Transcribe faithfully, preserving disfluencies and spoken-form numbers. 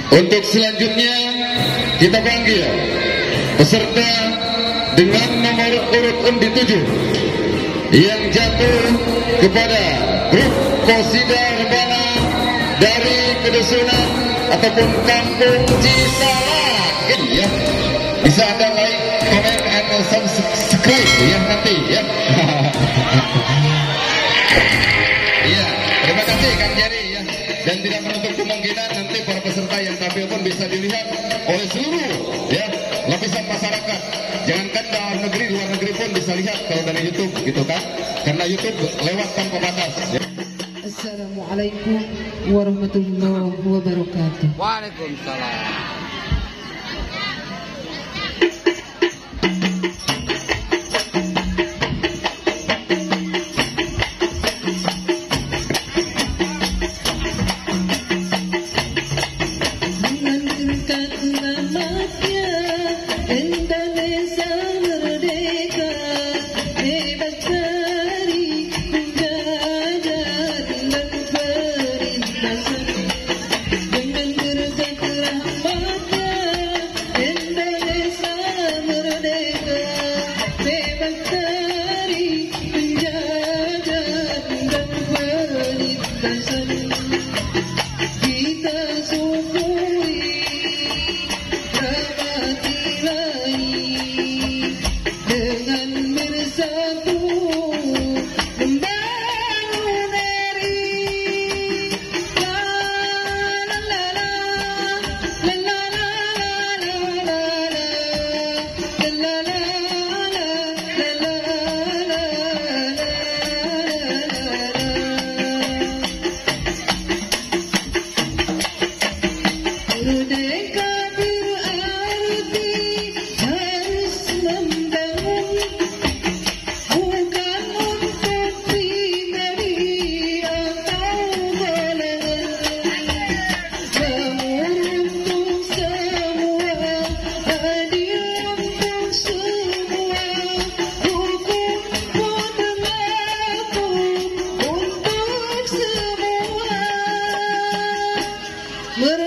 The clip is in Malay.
Untuk selanjutnya kita panggil peserta dengan nomor urut undi tujuh yang jatuh kepada grup Qasida Rebana dari kedusunan ataupun kampung Cisalak. Ya, bisa Anda like, komen, atau subscribe ya nanti ya. Iya, terima kasih Kang Jerry ya. Dan tidak menutup kemungkinan nanti para peserta yang tampil pun bisa dilihat oleh seluruh ya lapisan masyarakat. Jangankan dalam negeri, luar negeri pun bisa lihat kalau dari YouTube gitu kan. Karena YouTube lewat tanpa batas. Ya. Assalamualaikum warahmatullahi wabarakatuh. Waalaikumsalam. Murder.